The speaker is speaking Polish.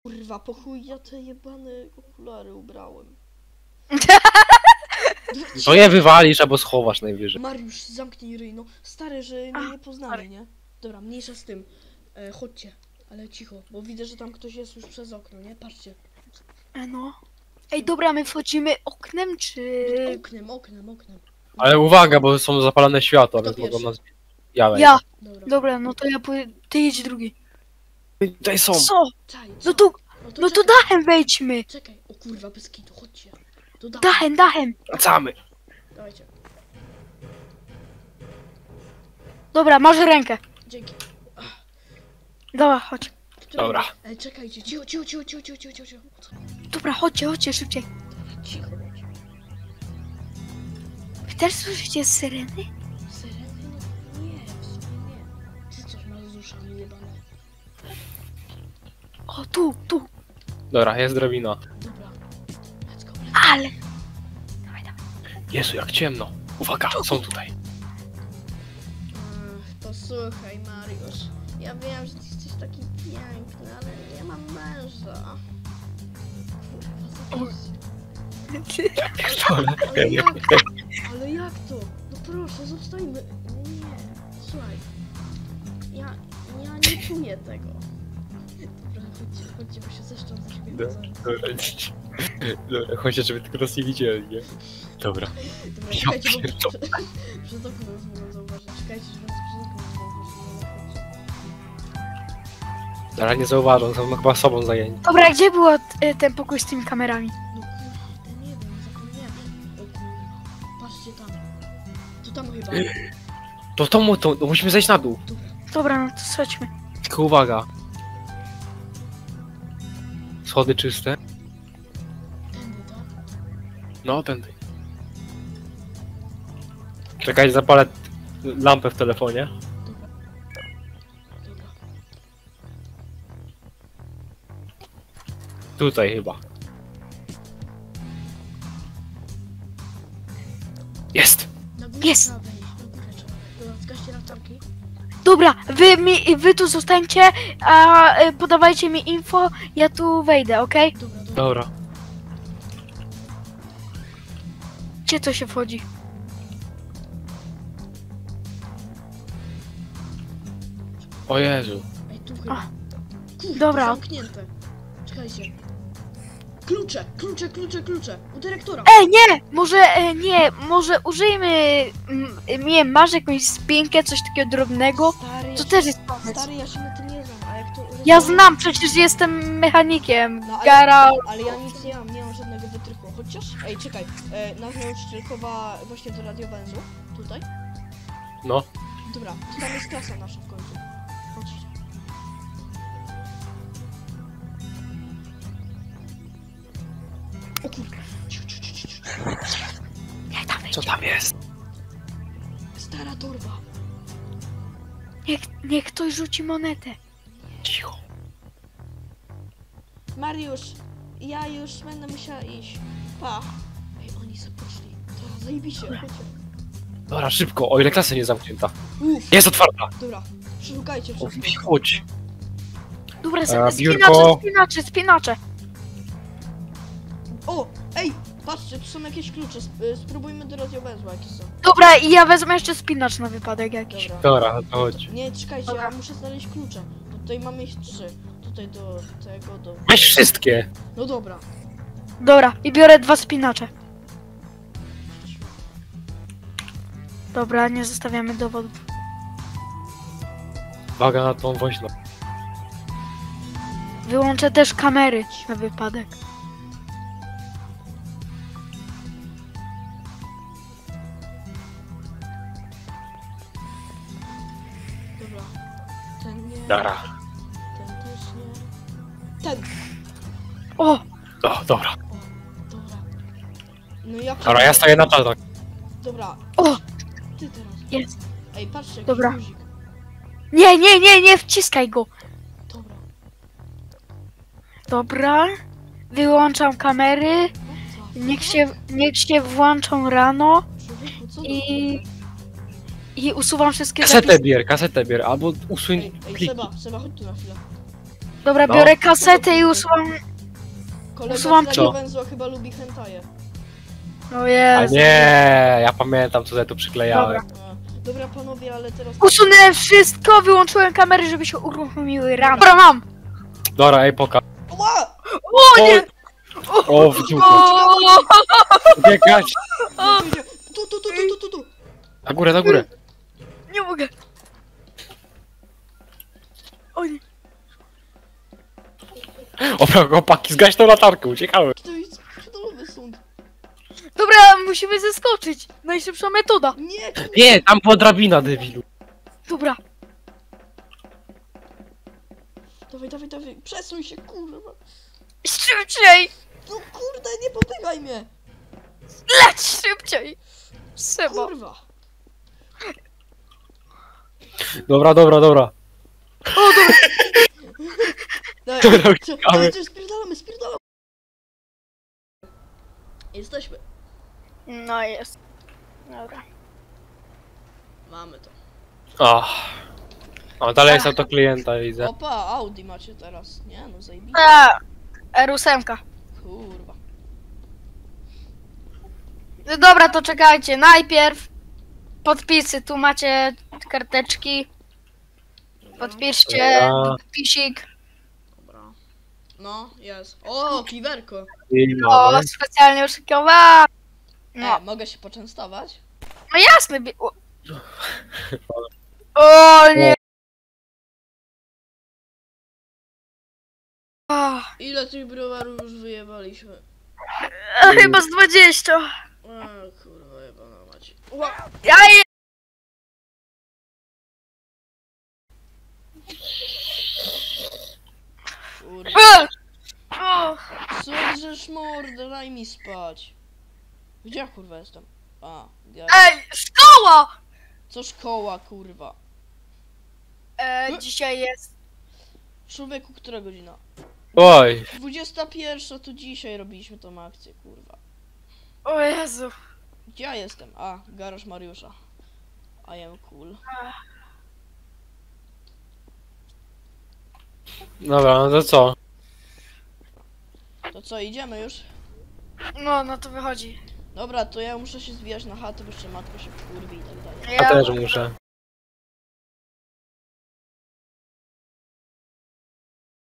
Kurwa, po chuj ja te jebane okulary ubrałem. To je wywalisz albo schowasz najwyżej. Mariusz, zamknij ryj, no. Stary, że mnie nie poznali, nie? Dobra, mniejsza z tym. Chodźcie, ale cicho, bo widzę, że tam ktoś jest już przez okno, nie? Patrzcie. No. Ej, dobra, my wchodzimy oknem, czy... Oknem. Ale uwaga, bo są zapalone światła, Kto więc mogą pierwszy? nas... Ja. Ja. Dobra. Dobra, no to ja pójdę... Ty jedź drugi. Tutaj są. Co? Czaj, No to czekaj. dachem wejdźmy. Czekaj, o kurwa, bez kitu, chodźcie. To Dachem. Wracamy. Dawajcie, Dobra, masz rękę. dzięki. Dobra, chodź. Dobra. Czekajcie, cicho. Dobra, chodźcie, szybciej. Cicho. Wy też słyszycie syreny? Syreny? Nie, w sumie nie. Ty coś masz z uszami jebane. O, tu. Dobra, jest drabina. Dobra, let's go. Ale... Dawaj. Jezu, jak ciemno. Uwaga, są tutaj. Posłuchaj, Mariusz. Ja wiem, że ty jesteś taki piękny, ale nie mam męża. Kurwa, ale jak to? No proszę, zostańmy. Nie, słuchaj. Ja nie czuję tego. Dobra, chodźcie, bo się zeszczą za siebie. Dobra, chodźcie, żeby tylko nas nie widzieli, nie? Dobra. Dobra, czekajcie, bo przez okno nas mogą zauważyć. Czekajcie, że nas przez okno zauważyć. Ale nie zauważą, są chyba sobą zajęci. Dobra, gdzie był ten pokój z tymi kamerami? No kurde, nie wiem, zapomniałem. O kurwa, patrzcie tam. To tam chyba. To musimy zejść na dół. Dobra, no to chodźmy. Tylko uwaga. Schody czyste. Tędy, tak? No, tędy. Czekaj, zapalę lampę w telefonie. Dobra. Tutaj chyba. Jest! Na górę Jest. trzeba wejść, na górę trzeba wejść. Dobra, zgaście latarki. Dobra, wy tu zostańcie, a podawajcie mi info, ja tu wejdę, okej? Dobra. Dobra. Gdzie to się wchodzi? O Jezu. Ej, tu chyba. Kurde, dobra. zamknięte. Czekajcie. Klucze. U dyrektora. Nie! Może użyjmy, nie wiem, masz jakąś spinkę, coś takiego drobnego? Stary, To ja też się- jest pomysł. Stary, ja się na tym nie znam, a jak to... Ja znam, przecież jestem mechanikiem. No, ale ja nic nie mam żadnego wytrychu. Chociaż... Ej, czekaj. Nas nauczyciel chowa właśnie do radiowenzu. Tutaj. No. Dobra, to tam jest klasa nasza w końcu. Chodźcie. O kurde. Ciu. Jak tam Co wejdzie? tam jest? Stara torba. Niech ktoś rzuci monetę. Cicho. Mariusz, ja już będę musiała iść. Pa. Ej, oni sobie poszli. Dobra, zajebiście, chodźcie. Dobra, szybko, o ile klasa nie zamknięta. Uff, Jest otwarta! dobra. Przeszukajcie O, wszystko. chodź. Dobra, biurko. spinacze. O, ej, patrzcie, tu są jakieś klucze. Spróbujmy do radiowenzu, jakie są. Dobra, i ja wezmę jeszcze spinacz na wypadek jakiś. Dobra. Dobra, to chodź. Nie, czekajcie, Dobra. ja muszę znaleźć klucze. Bo tutaj mamy ich 3. Tutaj do tego, do... Weź wszystkie! No dobra. Dobra, i biorę 2 spinacze. Dobra, nie zostawiamy dowodów. Uwaga na tą woźną. Wyłączę też kamery na wypadek. Dobra. Ten nie. Dobra. Ten też nie. Ten. O! O, dobra. O, dobra. No jak... Dobra, ja staję na czatach. Dobra. O! Ty teraz. Jest. Ej, patrzcie, jakiś Dobra. guzik. Nie wciskaj go. Dobra. Dobra. Wyłączam kamery. Niech się włączą rano Człowieku, co i usuwam wszystkie Kasetę bier, albo usuń Ej, pliki. Seba, chodź tu na chwilę. Dobra, No. biorę kasetę i usuwam. Kolega Usuwam z co? węzła chyba lubi hentaje. O A Jezu. nie, ja pamiętam co ja tu przyklejałem. Dobra panowie, ale teraz... Usunąłem wszystko, wyłączyłem kamery, żeby się uruchomiły ramy. Dobra, mam. Dobra, ej, poka. Ła! O nie! O, w dupę. O! Biegać! Tu. Na górę, na górę. Nie mogę. O nie. O, chłopaki, zgaś tą latarkę, uciekałem. To jest pierdolowy sąd. Dobra, musimy zeskoczyć. Najszybsza metoda. Nie, kurwa. Nie, tam była drabina, debilu. Dobra. Dawaj. Przesuń się, kurwa. Szybciej! No kurde, nie popychaj mnie. Leć szybciej! Seba. Kurwa. Dobra. O, dobra. Dawaj, Dobra, co? uciekamy. Ale co, spierdalamy. Jesteśmy. No jest. Dobra. Mamy to. Ach. O, dalej jest auto klienta, widzę. Opa, Audi macie teraz. Nie no, zajebiście. R8. Kurwa. No dobra, to czekajcie. Najpierw podpisy. Tu macie karteczki. Podpiszcie Dobra. podpisik. Dobra. No, jest. O, piwerko. I O, mamy. specjalnie oszukiwała. No, Mogę się poczęstować? no jasne. O nie. O, Ile tych browarów już wyjebaliśmy? chyba z 20. O kurwa, jebana macie. Ła! Ja je... Kurwa. O, Co żeż mordę, daj mi spać. Gdzie ja kurwa jestem? A, ej, szkoła! co szkoła kurwa? Dzisiaj jest. Człowieku, która godzina? Oj, 21, to dzisiaj robiliśmy tą akcję, kurwa. O Jezu. Gdzie ja jestem? A, garaż Mariusza. I am cool. dobra, no to co? To co, idziemy już? No to wychodzi. Dobra, to ja muszę się zwijać na chatę, bo jeszcze matka się kurwi i tak dalej. Ja też muszę.